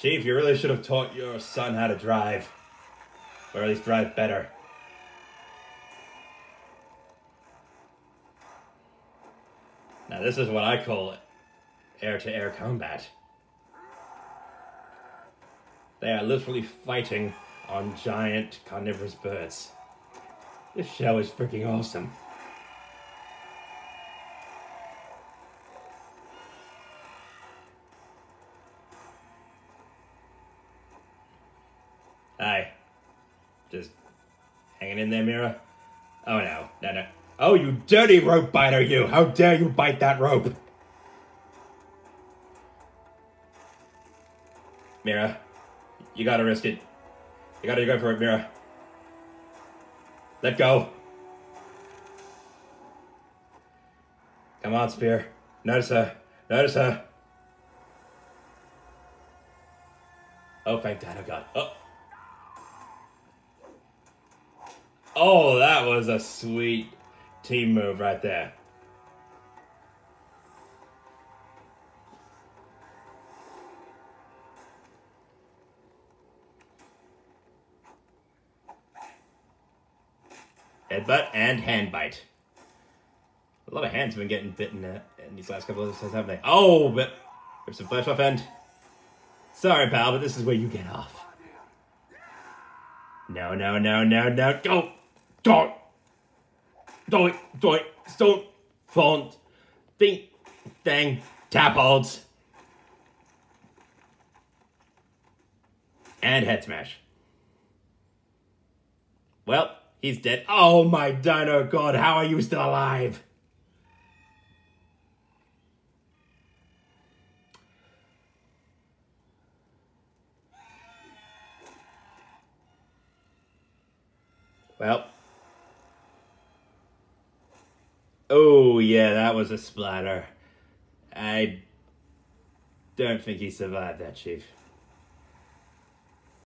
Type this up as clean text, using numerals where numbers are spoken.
Chief, you really should have taught your son how to drive. Or at least drive better. Now this is what I call air-to-air combat. They are literally fighting on giant carnivorous birds. This show is freaking awesome. Hi. Just hanging in there, Mira? Oh no, no. Oh, you dirty rope biter, you! How dare you bite that rope! Mira, you gotta risk it. You gotta go for it, Mira. Let go. Come on, Spear. Notice her. Notice her. Oh, thank God. Oh, God. Oh. Oh, that was a sweet team move right there. Headbutt and hand bite. A lot of hands have been getting bitten in these last couple of episodes, haven't they? Oh, but rip some flesh off end. Sorry, pal, but this is where you get off. No. Go! Don't! Don't! Font! Think! Dang! Tap holds! And head smash. Well, he's dead. Oh my dino god, how are you still alive? Well. Oh yeah, that was a splatter. I don't think he survived that, Chief.